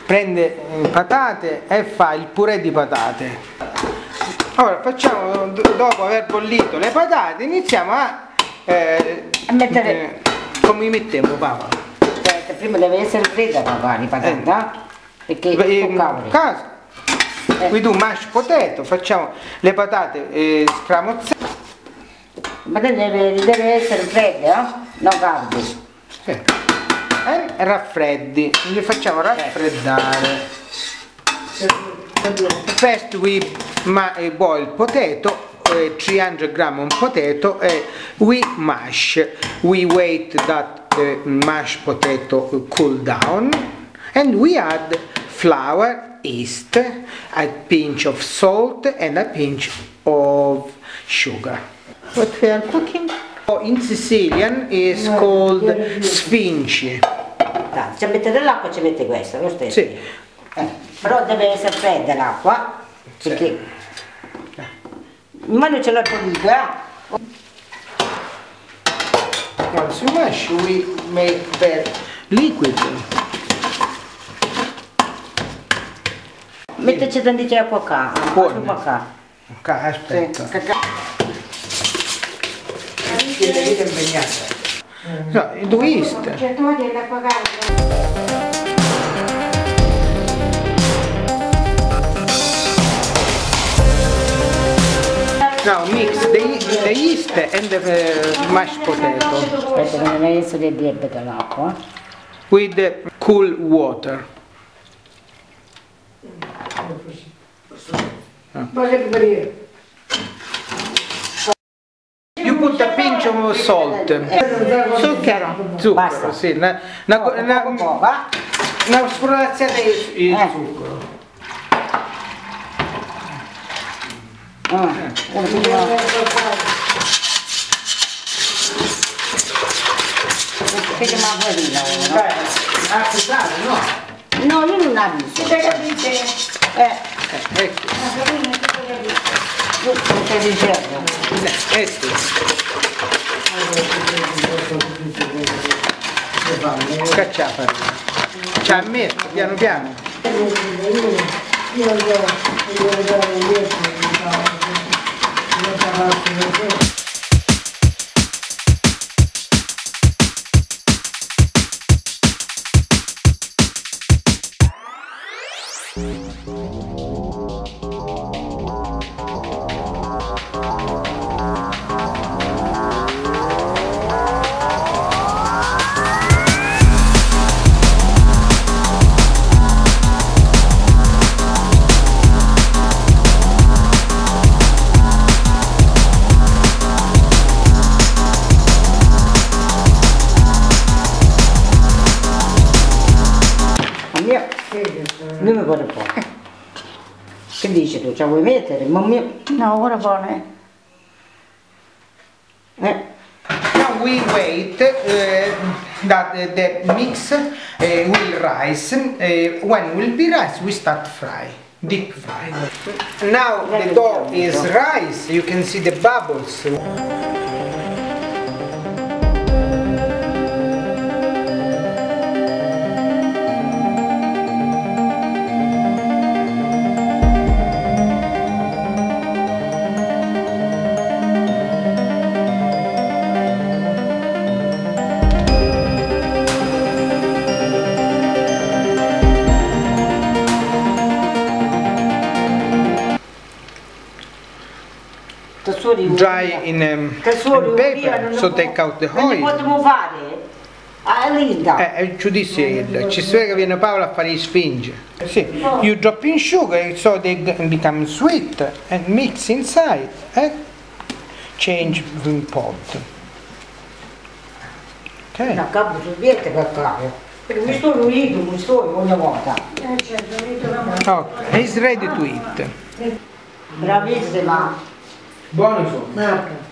prende patate e fa il purè di patate. Ora facciamo, dopo aver bollito le patate, iniziamo a mettere. come mettiamo, papà? Aspetta, prima deve essere fredda, papà, le patate, perché caso. Qui tu mashed potato, facciamo le patate scramozzate. Ma deve essere fredda, non calde. Sì. Raffreddi, li facciamo raffreddare. First we boil potato, 300 gram of potato, we mash. We wait that the mashed potato cool down, and we add flour, yeast, a pinch of salt and a pinch of sugar. What we are cooking? In Sicilian is called sfinci. Se mettete l'acqua ci mette questo, lo stesso. Sì. Però deve essere fredda l'acqua, perché ma non ce l'ho pulita. Once you mash, we make the liquid. Metterci tantissima acqua qua. Ok, aspetta. Devi impegnare. No, do yeast. Now mix the yeast and the mashed potato. Aspetta, non deve essere lievita l'acqua. With the cool water. You put a pinch of salt. Zucchero, sì. Una sfruttazione di zucchero. No, io non la visto. Cacciapa. Ci ha messo piano piano. Lui mi vuole fare. Che dici tu? Ce la vuoi mettere? No, ora vuole. Now we wait that the mix will rise. When will be rise, we start fry. Deep fry. Now the dough is rise. You can see the bubbles. Dry in paper, so take out the oil. Non potremmo fare? Linda. Giudice, ci spiega che viene Paolo a fare gli sfinge. Sì. You drop in sugar so they become sweet and mix inside. Change in pot. Ok. Una capo sovviete per fare. Perché mi sto unito, mi sto ogni volta. Okay, it's ready to eat. Bravissima. Buono sono.